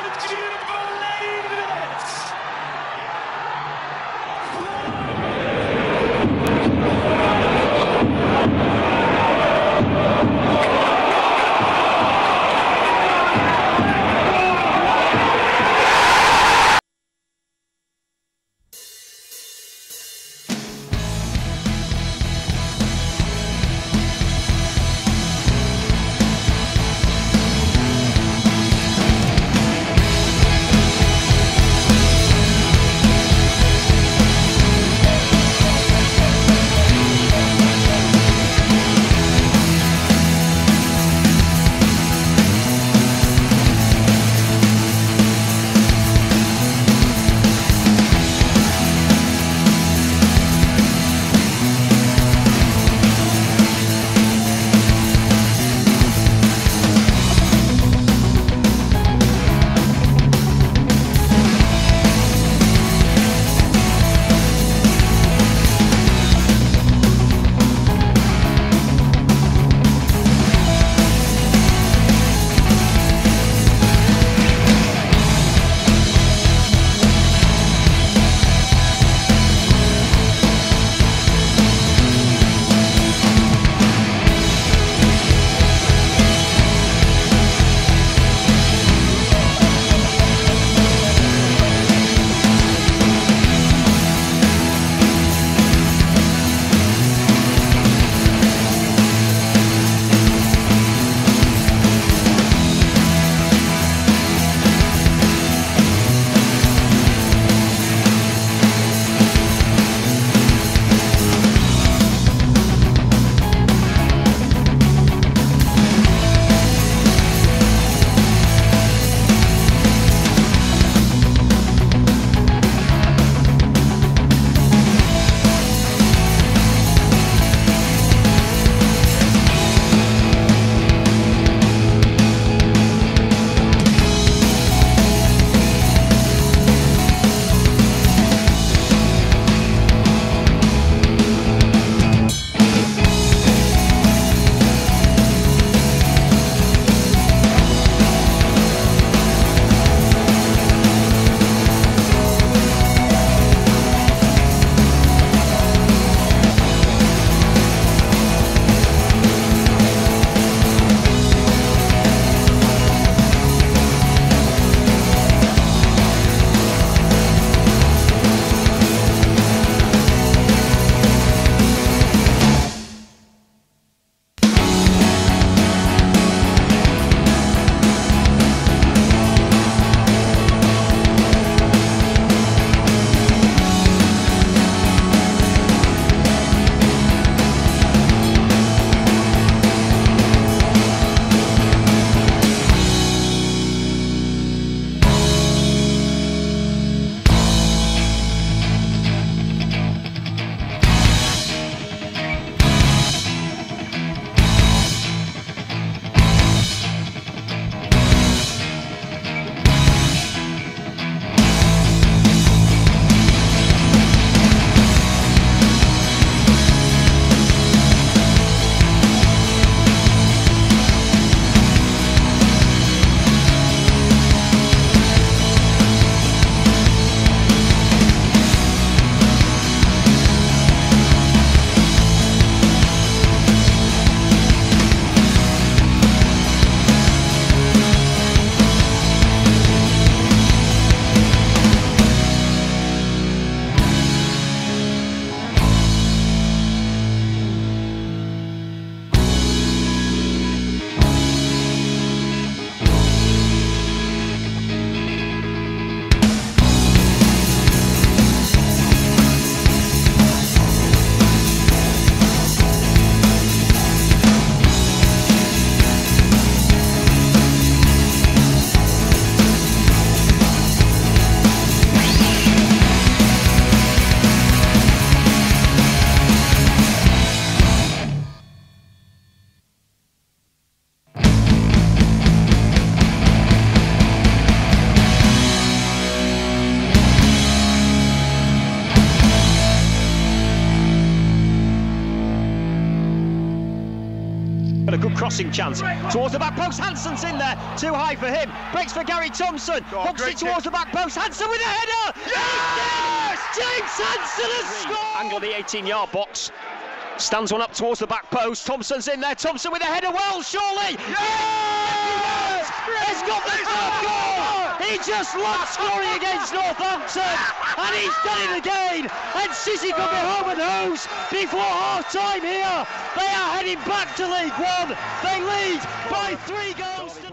Do you believe it? But a good crossing chance towards the back post. Hansen's in there, too high for him. Breaks for Garry Thompson. Hooks it towards the back post. Hansen with a header. Yes! James Hansen has scored. Angle of the 18-yard box. Stands one up towards the back post. Thompson's in there. Thompson with a header. Well, surely. Yes! He's got the third goal. He just loved scoring against Northampton, and he's done it again. And City could be home and hose before half-time here. They are heading back to League One. They lead by 3 goals.